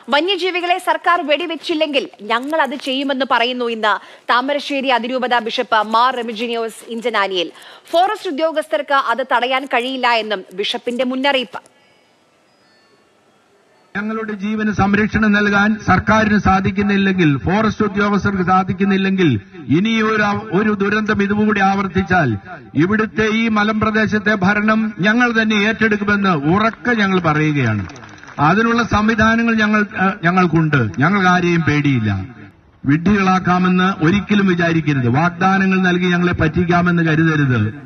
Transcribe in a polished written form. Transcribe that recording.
വന്യജീവികളെ സർക്കാർ വെടിവെച്ചില്ലെങ്കിൽ ഞങ്ങൾ അത് ചെയ്യുമെന്ന് പറയുന്നു ഇന്ന് താമരശ്ശേരി അതിരൂപത ബിഷപ്പ് മാർ റെമിജിനിയോസ് ഇഞ്ചനാനിയിൽ. ഫോറസ്റ്റ് ഉദ്യോഗസ്ഥർക്ക് അത് തടയാൻ കഴിയില്ല എന്നും ബിഷപ്പിന്റെ മുന്നറിയിപ്പ്. ഞങ്ങളുടെ ജീവന് സംരക്ഷണം നൽകാൻ സർക്കാരിന് സാധിക്കുന്നില്ലെങ്കിൽ, ഫോറസ്റ്റ് ഉദ്യോഗസ്ഥർക്ക് സാധിക്കുന്നില്ലെങ്കിൽ, ഇനിയൊരു ദുരന്തം ഇതുകൂടി ആവർത്തിച്ചാൽ ഇവിടുത്തെ ഈ മലമ്പ്രദേശത്തെ ഭരണം ഞങ്ങൾ തന്നെ ഏറ്റെടുക്കുമെന്ന് ഉറക്കെ ഞങ്ങൾ പറയുകയാണ്. അതിനുള്ള സംവിധാനങ്ങൾ ഞങ്ങൾക്കുണ്ട്. ഞങ്ങൾക്ക് ആരെയും പേടിയില്ല. വിഡ്ഢികളാക്കാമെന്ന് ഒരിക്കലും വിചാരിക്കരുത്. വാഗ്ദാനങ്ങൾ നൽകി ഞങ്ങളെ പറ്റിക്കാമെന്ന് കരുതരുത്.